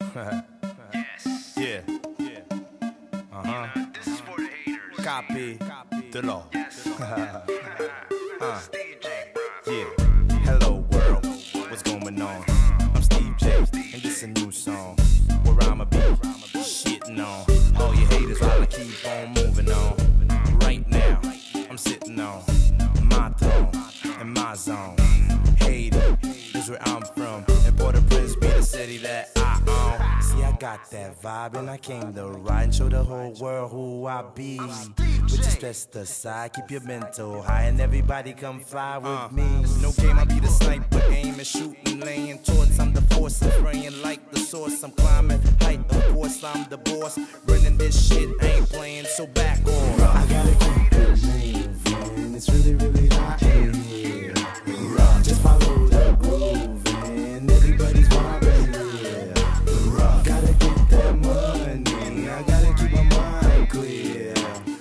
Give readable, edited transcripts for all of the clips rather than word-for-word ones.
Yes. Yeah. This is for the haters. Copy the law. Yes. Steve J. Yeah. Hello world, what's going on? I'm Steve J, and this a new song where I'ma be shitting on all you haters while I keep on moving on. Right now, I'm sitting on my throne in my zone. Haiti is where I'm from, and Port-au-Prince be the city that I own. See, I got that vibe, and I came to ride and show the whole world who I be. Put your stress aside, keep your mental high, and everybody come fly with me. No game, I be the sniper, aiming, shooting, laying towards. I'm the force, I'm spraying like the source. I'm climbing height, of course, I'm the boss. Running this shit, ain't playing, so back off. I gotta keep it moving. It's really, really hot in here. Just follow the groove, and everybody's vibing here. Gotta get that money. I gotta keep my mind clear.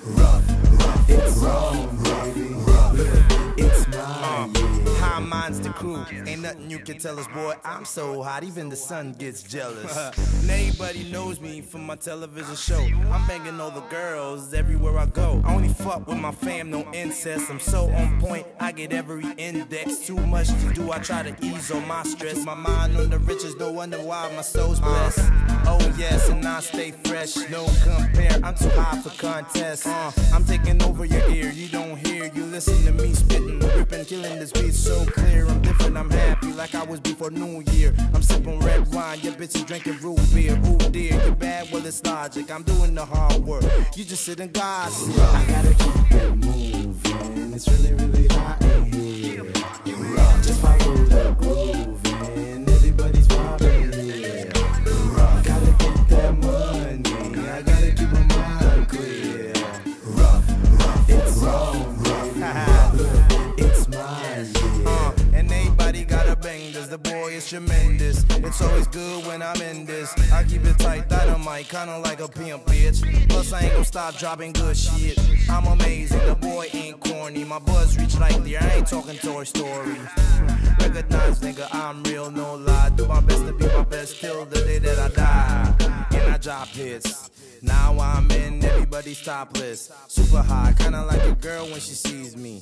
It's wrong, baby. It's mine. High minds the crew, ain't nothing you can tell us, boy. I'm so hot, even the sun gets jealous. And everybody knows me from my television show. I'm banging all the girls everywhere I go. I only fuck with my fam, no incest. I'm so on point, I get every index. Too much to do, I try to ease on my stress. My mind on the riches, no wonder why my soul's blessed. Oh yes, and I stay fresh, no compare. I'm too high for contest. I'm taking over your ear, you don't hear. You listen to me spitting, ripping, killing this beat so clear. I'm different, I'm happy like I was before New Year. I'm sipping red wine, your bitch is drinking root beer. Ooh dear, you're bad, well it's logic. I'm doing the hard work, you just sit and gossip. I gotta keep it moving. It's really, really hot in here. Just follow the groove, and everybody's vibing here. Gotta get that money. I gotta keep my mind clear. It's wrong, baby. It's mine. And everybody gotta bang this, the boy is tremendous. It's always good when I'm in this. I keep it tight, dynamite, kinda like a pimp, bitch. Plus I ain't gon' stop dropping good shit. I'm amazing, the boy ain't corny. My buzz reach like the I ain't talking Toy Story. Recognize, nigga, I'm real, no lie. Do my best to be my best till the day that I die. And I drop hits. Now I'm in everybody's top list. Super high, kinda like a girl when she sees me.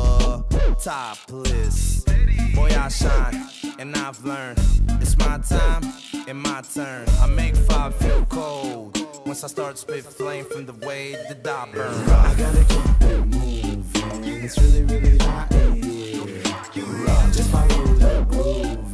Topless. Boy, I shine, and I've learned. It's my time and my turn. I make fire feel cold. Once I start spit flame from the way the dot burn. I gotta keep it moving. It's really, really hot in here. Just follow the groove.